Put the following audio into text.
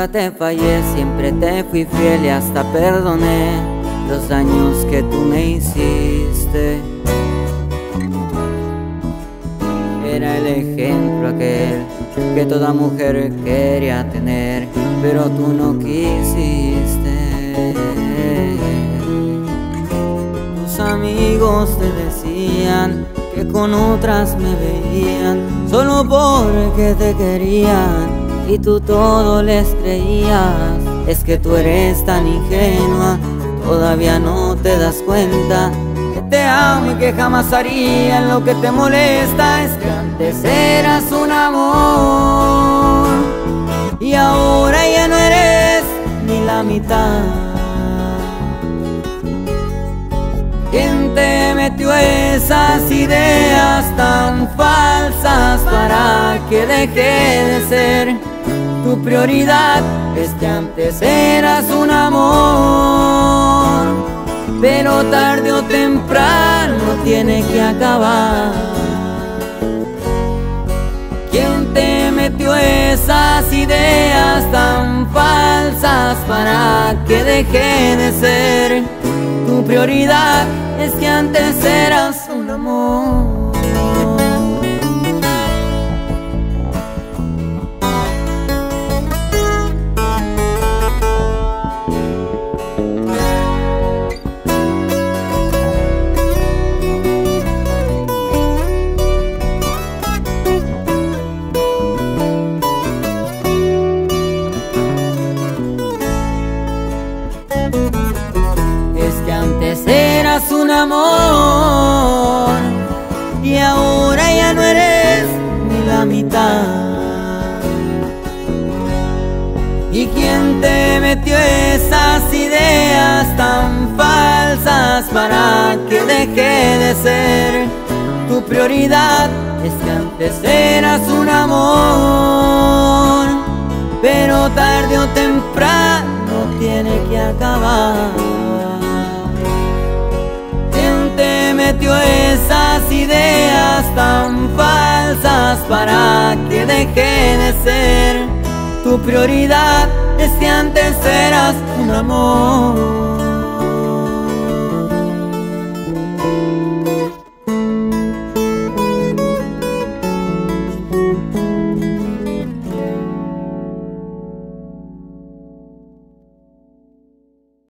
Nunca te fallé, siempre te fui fiel y hasta perdoné los daños que tú me hiciste. Era el ejemplo aquel que toda mujer quería tener, pero tú no quisiste. Tus amigos te decían que con otras me veían solo porque te querían, y tú todo les creías. Es que tú eres tan ingenua, todavía no te das cuenta que te amo y que jamás haría lo que te molesta. Es que antes eras un amor y ahora ya no eres ni la mitad. ¿Quién te metió esas ideas tan falsas para que deje de ser tu prioridad? Es que antes eras un amor, pero tarde o temprano tiene que acabar. ¿Quién te metió esas ideas tan falsas para que deje de ser tu prioridad? Es que antes eras un amor. Antes eras un amor y ahora ya no eres ni la mitad. ¿Y quién te metió esas ideas tan falsas para que deje de ser tu prioridad? Es que antes eras un amor, pero tarde o temprano tiene que acabar. Metió esas ideas tan falsas para que deje de ser tu prioridad. Es que antes eras un amor.